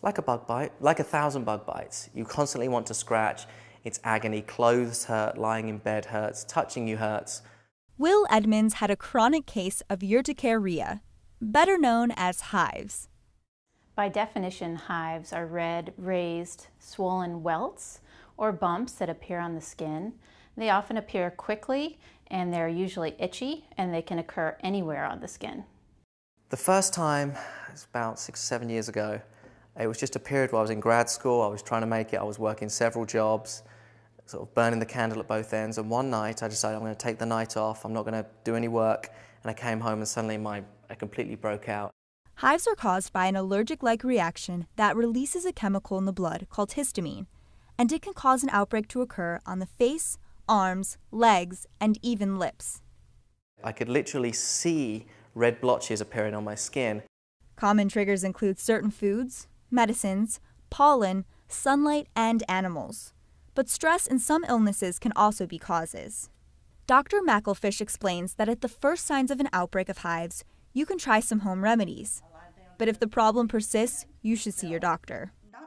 Like a bug bite, like 1,000 bug bites. You constantly want to scratch. It's agony. Clothes hurt, lying in bed hurts, touching you hurts. Will Edmonds had a chronic case of urticaria, better known as hives. By definition, hives are red, raised, swollen welts or bumps that appear on the skin. They often appear quickly and they're usually itchy, and they can occur anywhere on the skin. The first time, it was about 6 or 7 years ago, it was just a period where I was in grad school, I was trying to make it, I was working several jobs, sort of burning the candle at both ends, and one night I decided I'm going to take the night off, I'm not going to do any work, and I came home and suddenly I completely broke out. Hives are caused by an allergic-like reaction that releases a chemical in the blood called histamine, and it can cause an outbreak to occur on the face, arms, legs, and even lips. I could literally see red blotches appearing on my skin. Common triggers include certain foods, medicines, pollen, sunlight, and animals. But stress and some illnesses can also be causes. Dr. McElfish explains that at the first signs of an outbreak of hives, you can try some home remedies. But if the problem persists, you should see your doctor.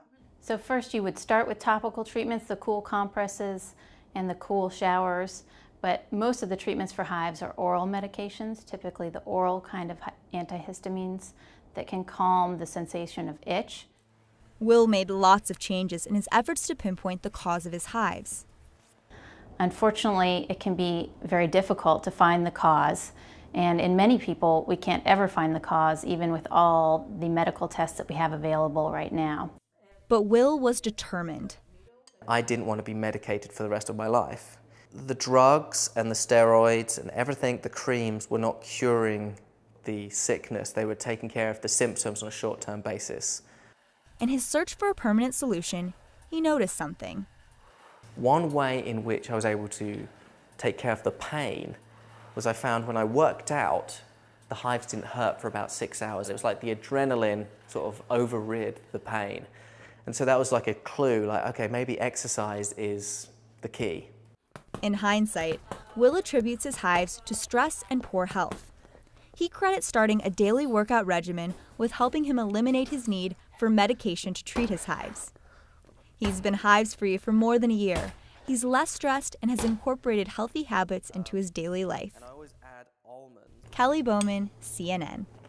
So first you would start with topical treatments, the cool compresses and the cool showers, but most of the treatments for hives are oral medications, typically the oral kind of antihistamines that can calm the sensation of itch. Will made lots of changes in his efforts to pinpoint the cause of his hives. Unfortunately, it can be very difficult to find the cause, and in many people, we can't ever find the cause, even with all the medical tests that we have available right now. But Will was determined. I didn't want to be medicated for the rest of my life. The drugs and the steroids and everything, the creams, were not curing the sickness. They were taking care of the symptoms on a short-term basis. In his search for a permanent solution, he noticed something. One way in which I was able to take care of the pain was I found when I worked out, the hives didn't hurt for about 6 hours. It was like the adrenaline sort of overrid the pain. And so that was like a clue, like, okay, maybe exercise is the key. In hindsight, Will attributes his hives to stress and poor health. He credits starting a daily workout regimen with helping him eliminate his need for medication to treat his hives. He's been hives-free for more than a year. He's less stressed and has incorporated healthy habits into his daily life. Kelly Bowman, CNN.